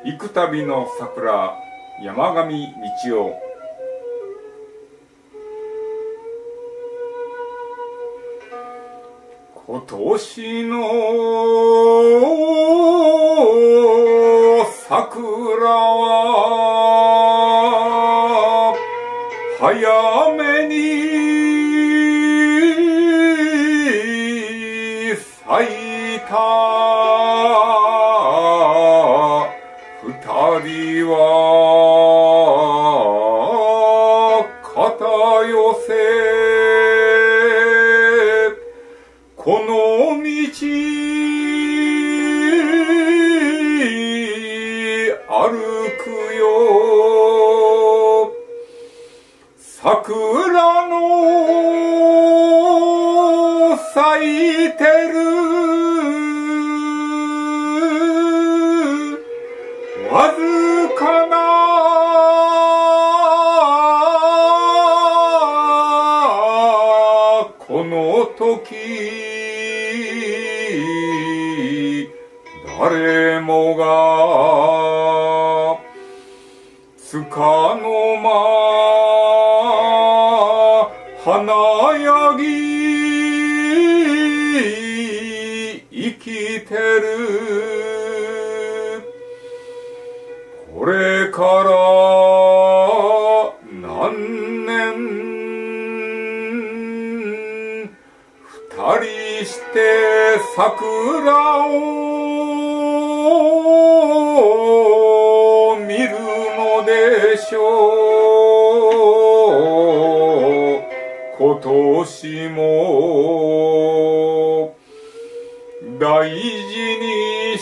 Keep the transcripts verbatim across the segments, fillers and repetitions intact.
幾度の桜山上道夫。今年の桜は早めに咲いた。二人は肩寄せこの道歩くよ。桜の咲いてるわずかなこの時、誰もがつかの間華やぎ生きてる。これから何年二人して桜を見るのでしょう。今年も大事に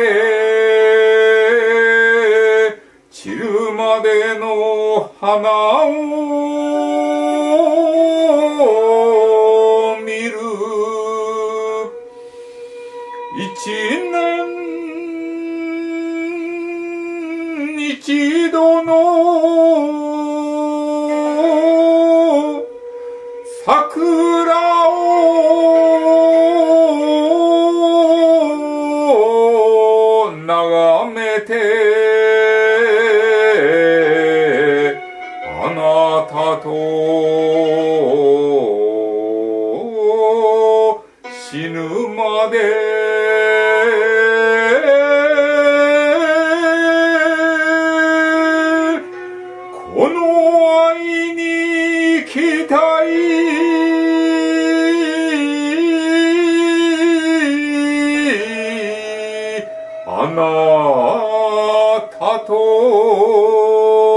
して散るまでの花を見る。一年一度の桜を眺めてあなたと死ぬまでこの愛に生きたい。あなたと